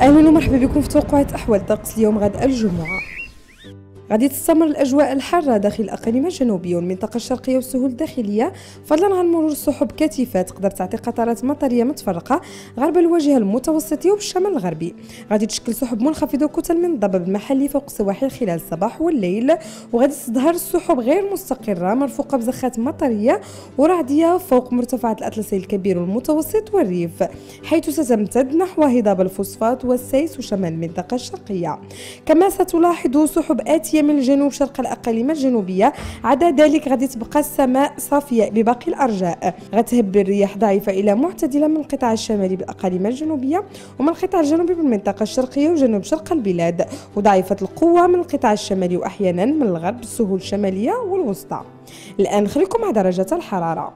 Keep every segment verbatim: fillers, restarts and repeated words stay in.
اهلا ومرحبا بكم في توقعات احوال الطقس اليوم غد الجمعه. غادي تستمر الاجواء الحاره داخل الاقاليم الجنوبيه والمنطقه الشرقيه والسهول الداخليه، فضلا عن مرور السحب كثيفه تقدر تعطي قطرات مطريه متفرقه غرب الواجهه المتوسطيه وبالشمال الغربي. غادي تشكل سحب منخفضه وكتل من الضباب المحلي فوق السواحل خلال الصباح والليل، وغادي تظهر السحب غير مستقره مرفوقه بزخات مطريه ورعديه فوق مرتفعات الاطلسي الكبير والمتوسط والريف، حيث ستمتد نحو هضاب الفوسفات والسيس وشمال المنطقه الشرقيه. كما ستلاحظوا سحب آتية من الجنوب شرق الأقاليم الجنوبية، عدا ذلك غادي تبقى السماء صافية بباقي الأرجاء. غتهب الرياح ضعيفة إلى معتدلة من القطاع الشمالي بالأقاليم الجنوبية ومن القطاع الجنوبي بالمنطقة الشرقية وجنوب شرق البلاد، وضعيفة القوة من القطاع الشمالي وأحيانا من الغرب السهول الشمالية والوسطى. الآن خليكم مع درجات الحرارة.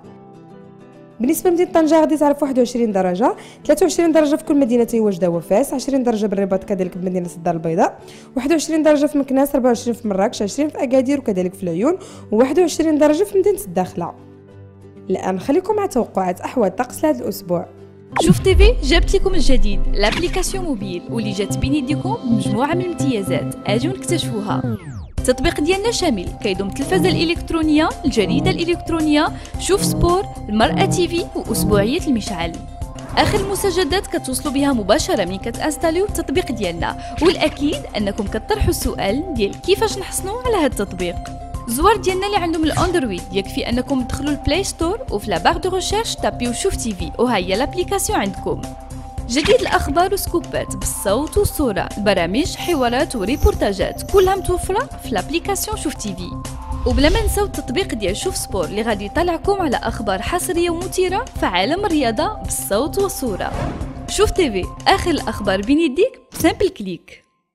بالنسبه لمدينه طنجه غادي تعرف واحد وعشرين درجه، ثلاثة وعشرين درجه في كل مدينتي وجده وفاس، عشرين درجه بالرباط كذلك بمدينه الدار البيضاء، واحد وعشرين درجه في مكناس، أربعة وعشرين في مراكش، عشرين في اكادير وكذلك في العيون، وواحد وعشرين درجه في مدينه الداخله. الان خليكم مع توقعات احوال الطقس لهذا الاسبوع. شوف تيفي جابت لكم الجديد لابليكاسيون موبيل واللي جات بين يديكم بمجموعه من الامتيازات، اجيو نكتشفوها. التطبيق ديالنا شامل كيضم التلفزه الالكترونيه، الجريده الالكترونيه، شوف سبور، المرأة تيفي واسبوعيه المشعل. اخر المستجدات كتوصلوا بها مباشره من كتانستاليو التطبيق ديالنا، والاكيد انكم كطرحوا السؤال ديال كيفاش نحصلوا على هذا التطبيق. الزوار ديالنا اللي عندهم الاندرويد يكفي انكم تدخلوا البلاي ستور وفي لا باغ دو ريشيرش تابيو شوف تيفي وها هي لابليكاسيون عندكم. جديد الأخبار وسكوبات بالصوت والصورة، البرامج، حوارات وريبورتاجات كلها متوفرة في لابليكاسيون شوف تيفي. وبلا ما نساو التطبيق ديال شوف سبور اللي غادي يطلعكم على أخبار حصرية ومثيرة في عالم الرياضة بالصوت والصورة. شوف تيفي آخر الأخبار بين يديك بسامبل كليك.